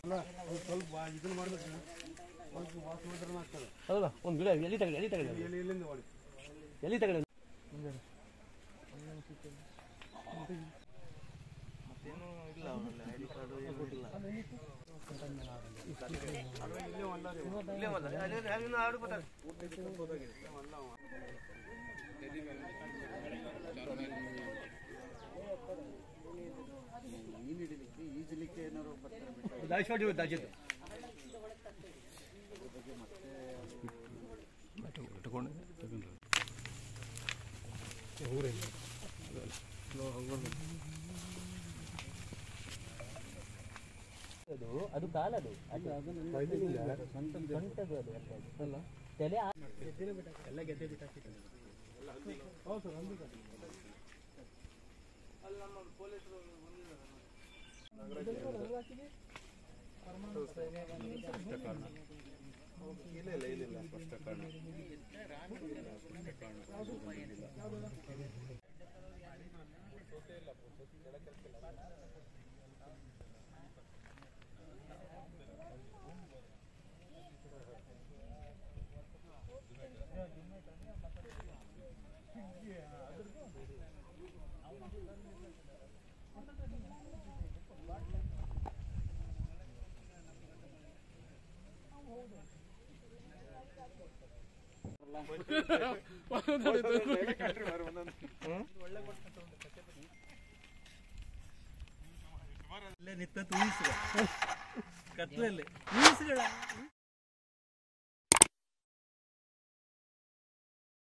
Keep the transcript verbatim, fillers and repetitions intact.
ಸ್ವಲ್ಪ ಇದನ್ನ ಮಾಡ್ಬೇಕು ಸ್ವಲ್ಪ ವಾಸ ಮಾಡಿದ್ರೆ ಆಗ್ತದೆ ಹೌದಾ ಒಂದು ಗಿಡ ಎಲ್ಲಿ ತಗಲಿ ಎಲ್ಲಿ ತಗಲಿ ಎಲ್ಲಿ ಎಲ್ಲಿಂದ ಮಾಡಿ ಎಲ್ಲಿ ತಗಲಿ ಮತ್ತೇನು ಇಲ್ಲ ಅವರಲ್ಲಿ ಐ ಡಿ ಕಾರ್ಡು ಏನೂ ಇಲ್ಲ ಇಲ್ಲೇ ಅಲ್ಲ ಅಲ್ಲಿ ಆಡು ಬರ್ತಾರೆ ಮೀನು ಹಿಡಿಲಿಕ್ಕೆ ಈಜಲಿಕ್ಕೆ ಏನಾದ್ರು ಬರ್ತಾರೆ ದಾಯಿಸ್ಕೊಂಡು ದಾಜಿದ್ದು ಅದು ಅದು ಕಾಲದು ಸ್ವಂತದ್ದು ಅದು ಅಲ್ಲ ತಲೆ ಎಲ್ಲ ಗೆದ್ದೆ ಬಿಟ್ಟು ಹಾಕಿದ್ದಾರೆ ಹೌದು ಸರ್ ಅಲ್ಲಿ ನಮ್ಮ ಪೊಲೀಸರು ಇಲ್ಲ ಇಲ್ಲ ಇಲ್ಲ ಸ್ಪಷ್ಟ ಕಾರಣ ನಿಂತ ಕತ್ಲಲ್ಲಿ